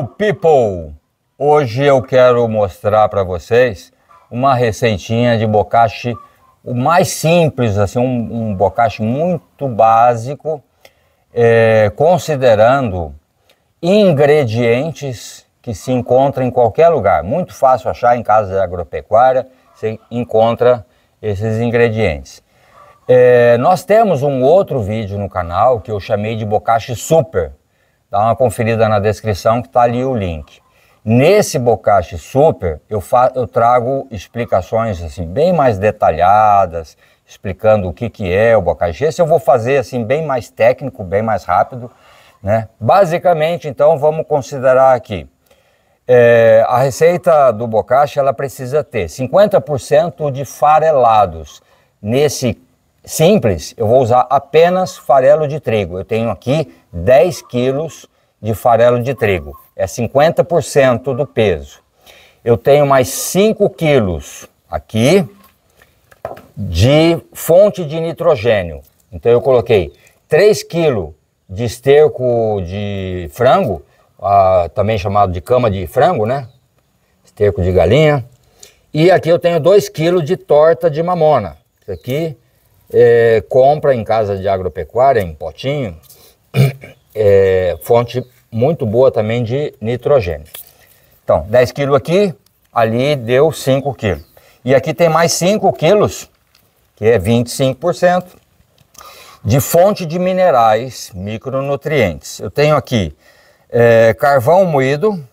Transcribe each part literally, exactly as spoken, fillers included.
Hello people! Hoje eu quero mostrar para vocês uma receitinha de bocashi, o mais simples, assim, um, um bocashi muito básico, é, considerando ingredientes que se encontram em qualquer lugar. Muito fácil achar em casa de agropecuária, você encontra esses ingredientes. É, nós temos um outro vídeo no canal que eu chamei de bocashi super. Dá uma conferida na descrição que está ali o link. Nesse bocashi super eu, fa eu trago explicações assim, bem mais detalhadas, explicando o que, que é o bocashi. Esse eu vou fazer assim, bem mais técnico, bem mais rápido, né? Basicamente, então, vamos considerar aqui. É, a receita do bocashi ela precisa ter cinquenta por cento de farelados. Nesse simples, eu vou usar apenas farelo de trigo. Eu tenho aqui dez quilos de farelo de trigo. É cinquenta por cento do peso. Eu tenho mais cinco quilos aqui de fonte de nitrogênio. Então eu coloquei três quilos de esterco de frango, ah, também chamado de cama de frango, né? Esterco de galinha. E aqui eu tenho dois quilos de torta de mamona. Isso aqui é, compra em casa de agropecuária, em potinho. É, fonte muito boa também de nitrogênio. Então, dez quilos aqui, ali deu cinco quilos. E aqui tem mais cinco quilos, que é vinte e cinco por cento, de fonte de minerais, micronutrientes. Eu tenho aqui é, carvão moído,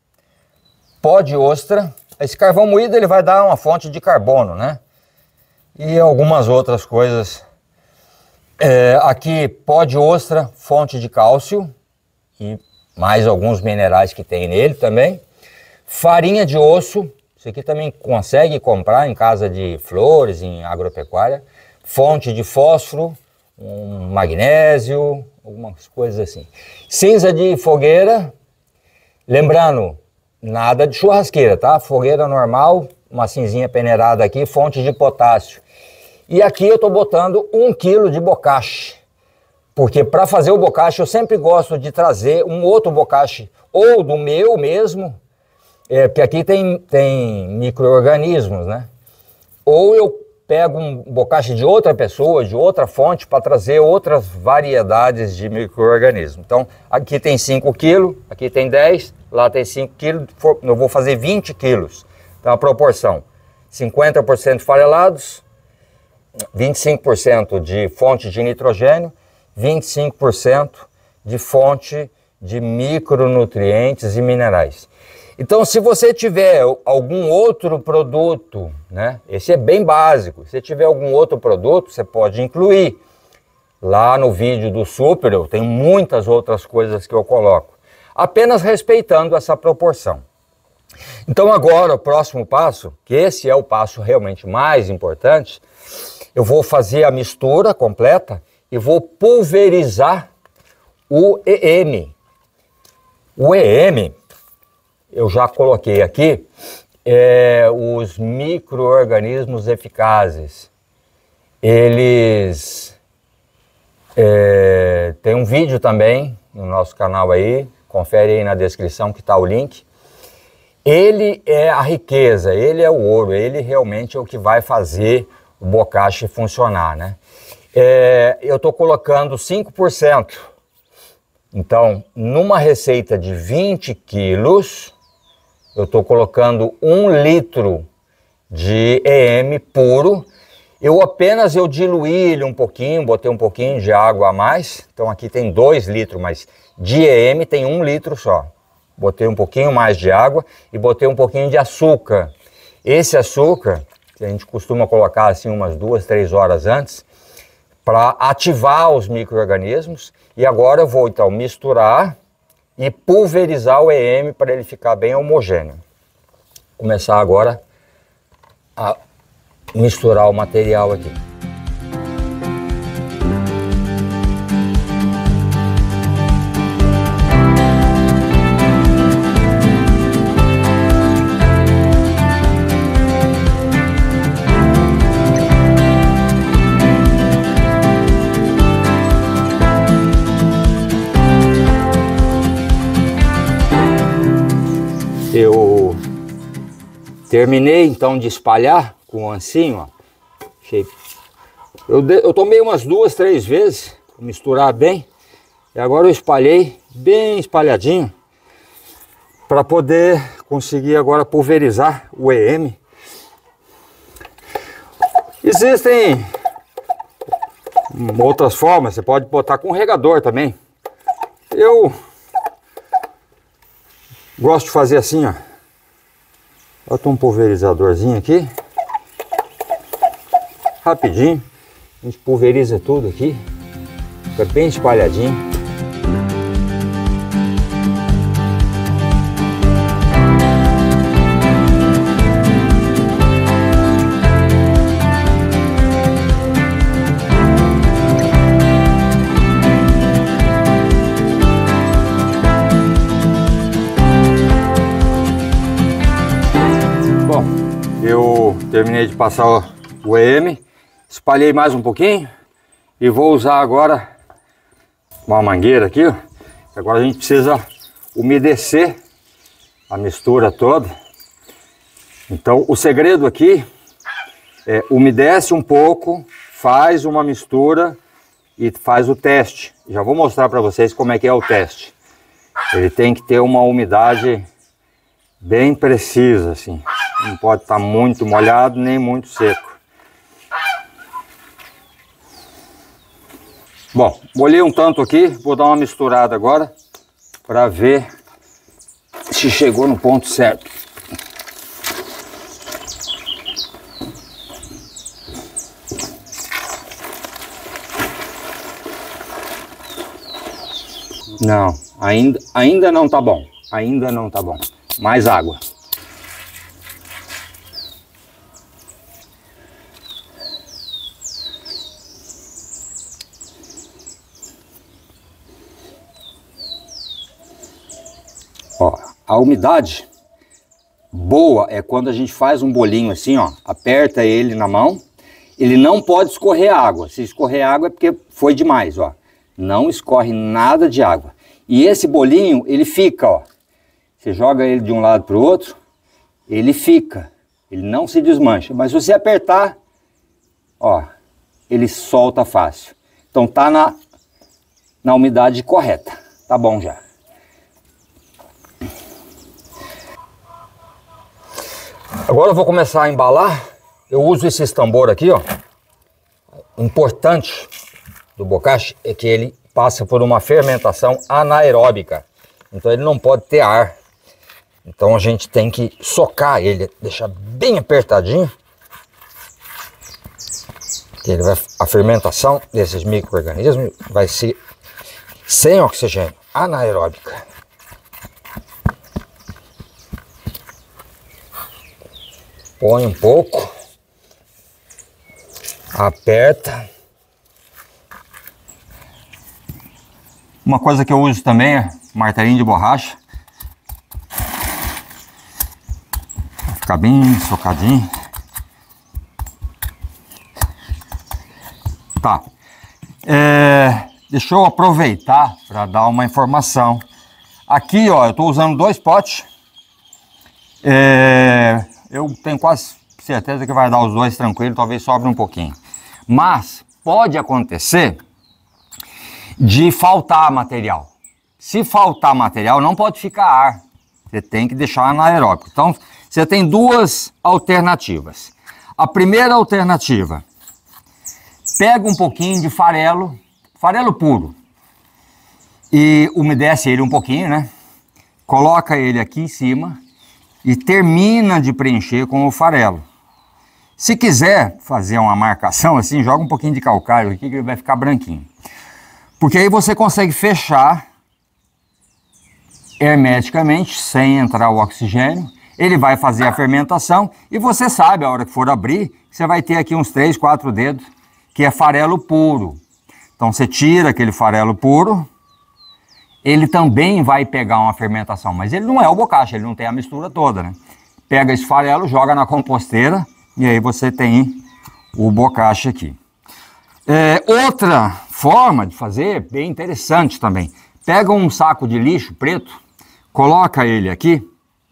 pó de ostra. Esse carvão moído ele vai dar uma fonte de carbono, né? E algumas outras coisas. É, aqui pó de ostra, fonte de cálcio e mais alguns minerais que tem nele também. Farinha de osso, isso aqui também consegue comprar em casa de flores, em agropecuária. Fonte de fósforo, um magnésio, algumas coisas assim. Cinza de fogueira, lembrando, nada de churrasqueira, tá? Fogueira normal, uma cinzinha peneirada aqui, fonte de potássio. E aqui eu estou botando um quilo de bocashi, porque para fazer o bocashi eu sempre gosto de trazer um outro bocashi, ou do meu mesmo, é, porque aqui tem, tem micro-organismos, né? Ou eu pego um bocashi de outra pessoa, de outra fonte, para trazer outras variedades de micro-organismos. Então, aqui tem cinco quilos, aqui tem dez, lá tem cinco quilos, eu vou fazer vinte quilos. Então, a proporção, cinquenta por cento farelados, vinte e cinco por cento de fonte de nitrogênio, vinte e cinco por cento de fonte de micronutrientes e minerais. Então, se você tiver algum outro produto, né, esse é bem básico, se tiver algum outro produto, você pode incluir. Lá no vídeo do super, eu tenho muitas outras coisas que eu coloco, apenas respeitando essa proporção. Então agora, o próximo passo, que esse é o passo realmente mais importante, eu vou fazer a mistura completa e vou pulverizar o E M. O E M, eu já coloquei aqui, é, os micro-organismos eficazes. Eles... É, tem um vídeo também no nosso canal aí, confere aí na descrição que está o link. Ele é a riqueza, ele é o ouro, ele realmente é o que vai fazer o bocashi funcionar, né? É, eu estou colocando cinco por cento. Então, numa receita de vinte quilos, eu estou colocando um litro de E M puro. Eu apenas eu diluí ele um pouquinho, botei um pouquinho de água a mais. Então aqui tem dois litros, mas de E M tem um litro só. Botei um pouquinho mais de água e botei um pouquinho de açúcar. Esse açúcar, que a gente costuma colocar assim umas duas, três horas antes, para ativar os micro-organismos. E agora eu vou então misturar e pulverizar o E M para ele ficar bem homogêneo. Vou começar agora a misturar o material aqui. Terminei então de espalhar com o ancinho, ó. Achei... Eu, de... eu tomei umas duas, três vezes, para misturar bem. E agora eu espalhei bem espalhadinho, para poder conseguir agora pulverizar o E M. Existem outras formas, você pode botar com regador também. Eu gosto de fazer assim, ó. Bota um pulverizadorzinho aqui. Rapidinho. A gente pulveriza tudo aqui. Fica bem espalhadinho. Eu terminei de passar o E M, espalhei mais um pouquinho e vou usar agora uma mangueira aqui, ó. Agora a gente precisa umedecer a mistura toda. Então o segredo aqui é umedece um pouco, faz uma mistura e faz o teste. Já vou mostrar para vocês como é que é o teste. Ele tem que ter uma umidade bem precisa, assim. Não pode estar muito molhado nem muito seco. Bom, molhei um tanto aqui, vou dar uma misturada agora para ver se chegou no ponto certo. Não, ainda, ainda não tá bom. Ainda não tá bom. Mais água. Ó, a umidade boa é quando a gente faz um bolinho assim, ó, aperta ele na mão, ele não pode escorrer água. Se escorrer água é porque foi demais, ó. Não escorre nada de água. E esse bolinho, ele fica, ó. Você joga ele de um lado para o outro, ele fica. Ele não se desmancha. Mas se você apertar, ó, ele solta fácil. Então tá na, na umidade correta. Tá bom já. Agora eu vou começar a embalar. Eu uso esse tambor aqui, ó. Importante do bocashi é que ele passa por uma fermentação anaeróbica. Então ele não pode ter ar. Então a gente tem que socar ele, deixar bem apertadinho. Ele vai, a fermentação desses micro-organismos vai ser sem oxigênio, anaeróbica. Põe um pouco, aperta. Uma coisa que eu uso também é martelinho de borracha. Vai ficar bem socadinho. Tá. É, deixa eu aproveitar para dar uma informação. Aqui, ó, eu estou usando dois potes. É, eu tenho quase certeza que vai dar os dois tranquilo, talvez sobre um pouquinho. Mas pode acontecer de faltar material. Se faltar material, não pode ficar ar. Você tem que deixar anaeróbico. Então, você tem duas alternativas. A primeira alternativa, pega um pouquinho de farelo, farelo puro, e umedece ele um pouquinho, né? Coloca ele aqui em cima e termina de preencher com o farelo. Se quiser fazer uma marcação assim, joga um pouquinho de calcário aqui que ele vai ficar branquinho. Porque aí você consegue fechar hermeticamente, sem entrar o oxigênio. Ele vai fazer a fermentação e você sabe, a hora que for abrir, você vai ter aqui uns três, quatro dedos, que é farelo puro. Então você tira aquele farelo puro, ele também vai pegar uma fermentação, mas ele não é o bocashi, ele não tem a mistura toda, né? Pega esse farelo, joga na composteira e aí você tem o bocashi aqui. É, outra forma de fazer, bem interessante também, pega um saco de lixo preto, coloca ele aqui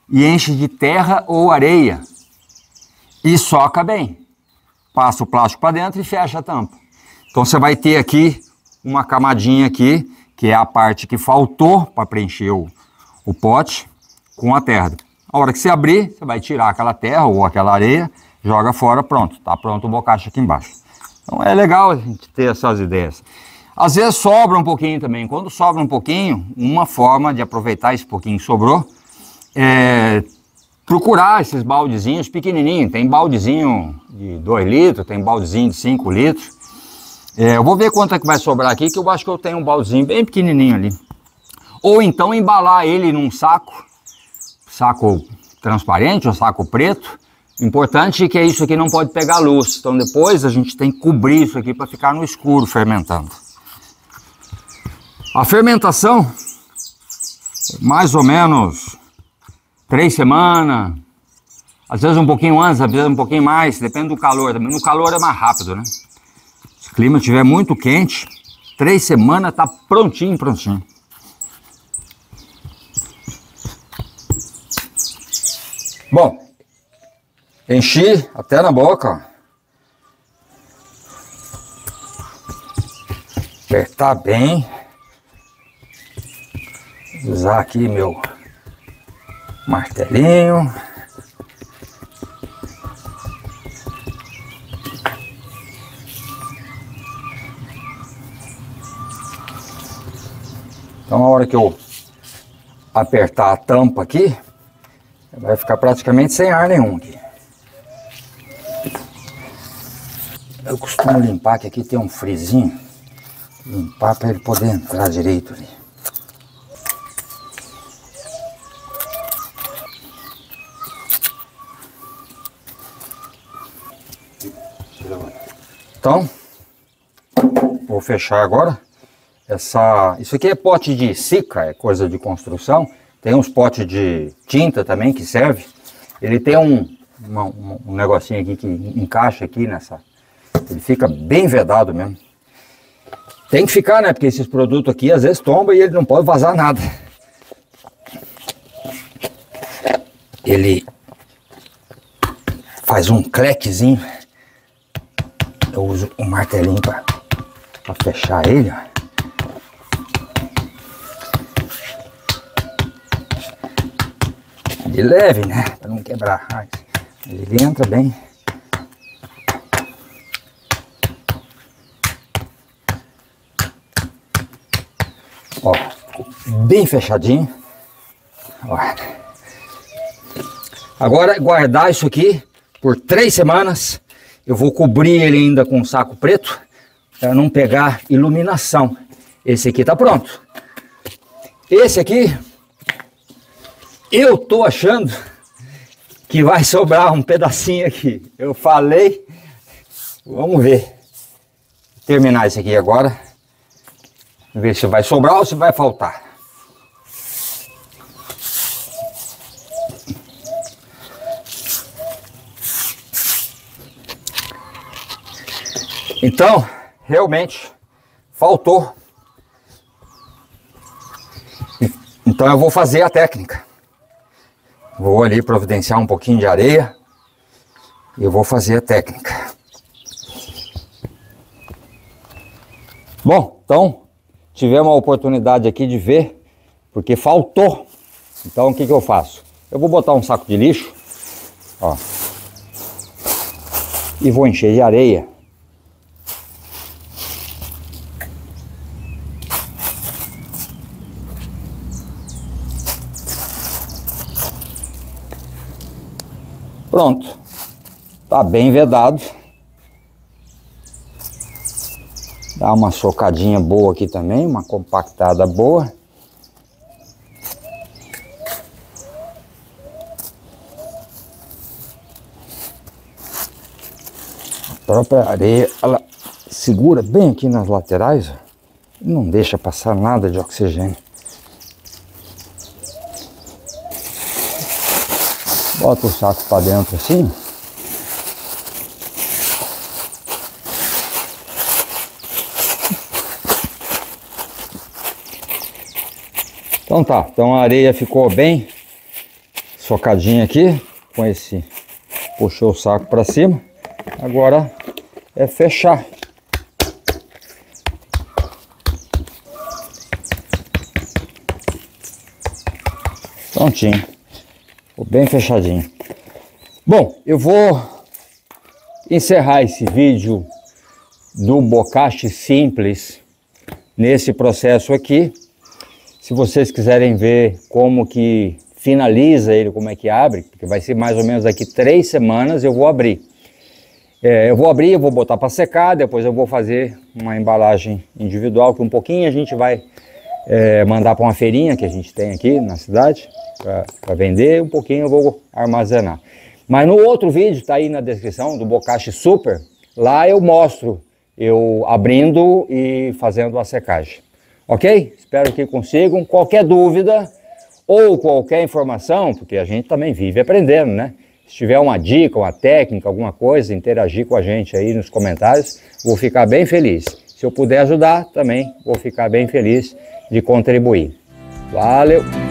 e enche de terra ou areia e soca bem. Passa o plástico para dentro e fecha a tampa. Então você vai ter aqui uma camadinha aqui, que é a parte que faltou para preencher o, o pote com a terra. A hora que você abrir, você vai tirar aquela terra ou aquela areia, joga fora, pronto, tá pronto o bocacha aqui embaixo. Então é legal a gente ter essas ideias. Às vezes sobra um pouquinho também. Quando sobra um pouquinho, uma forma de aproveitar esse pouquinho que sobrou é procurar esses baldezinhos pequenininhos. Tem baldezinho de dois litros, tem baldezinho de cinco litros. É, eu vou ver quanto é que vai sobrar aqui, que eu acho que eu tenho um baldezinho bem pequenininho ali. Ou então embalar ele num saco, saco transparente ou saco preto. Importante é que isso aqui não pode pegar luz. Então depois a gente tem que cobrir isso aqui para ficar no escuro fermentando. A fermentação, mais ou menos três semanas, às vezes um pouquinho antes, às vezes um pouquinho mais, depende do calor também. No calor é mais rápido, né? Se o clima estiver muito quente, três semanas tá prontinho, prontinho. Bom, enchi até na boca, ó. Apertar bem. Usar aqui meu martelinho. Então, a hora que eu apertar a tampa aqui, vai ficar praticamente sem ar nenhum aqui. Eu costumo limpar, que aqui tem um frizinho. Limpar para ele poder entrar direito ali. Então, vou fechar agora. Essa, isso aqui é pote de cica, é coisa de construção. Tem uns potes de tinta também que serve. Ele tem um, uma, um negocinho aqui que encaixa aqui nessa. Ele fica bem vedado mesmo. Tem que ficar, né? Porque esses produtos aqui às vezes tombam e ele não pode vazar nada. Ele faz um clequezinho. Eu uso um martelinho para fechar ele, ó. De leve, né? Para não quebrar. Ele entra bem. Ó, bem fechadinho. Ó. Agora guardar isso aqui por três semanas. Eu vou cobrir ele ainda com um saco preto para não pegar iluminação. Esse aqui tá pronto. Esse aqui eu tô achando que vai sobrar um pedacinho aqui. Eu falei, vamos ver. Vou terminar esse aqui agora. Ver se vai sobrar ou se vai faltar. Então, realmente, faltou. Então eu vou fazer a técnica. Vou ali providenciar um pouquinho de areia. E eu vou fazer a técnica. Bom, então, tivemos a oportunidade aqui de ver, porque faltou. Então o que que eu faço? Eu vou botar um saco de lixo, ó, e vou encher de areia. Pronto, tá bem vedado. Dá uma socadinha boa aqui também, uma compactada boa. A própria areia, ela segura bem aqui nas laterais, ó, e não deixa passar nada de oxigênio. Bota o saco para dentro assim. Então tá, então a areia ficou bem socadinha aqui, com esse, puxou o saco para cima, agora é fechar. Prontinho, ficou bem fechadinho. Bom, eu vou encerrar esse vídeo do bocache simples nesse processo aqui. Se vocês quiserem ver como que finaliza ele, como é que abre, porque vai ser mais ou menos daqui três semanas eu vou abrir. É, eu vou abrir, eu vou botar para secar, depois eu vou fazer uma embalagem individual, que um pouquinho a gente vai é, mandar para uma feirinha que a gente tem aqui na cidade, para vender, um pouquinho eu vou armazenar. Mas no outro vídeo, tá aí na descrição, do Bocache Super, lá eu mostro eu abrindo e fazendo a secagem. Ok? Espero que consigam. Qualquer dúvida ou qualquer informação, porque a gente também vive aprendendo, né? Se tiver uma dica, uma técnica, alguma coisa, interagir com a gente aí nos comentários, vou ficar bem feliz. Se eu puder ajudar, também vou ficar bem feliz de contribuir. Valeu!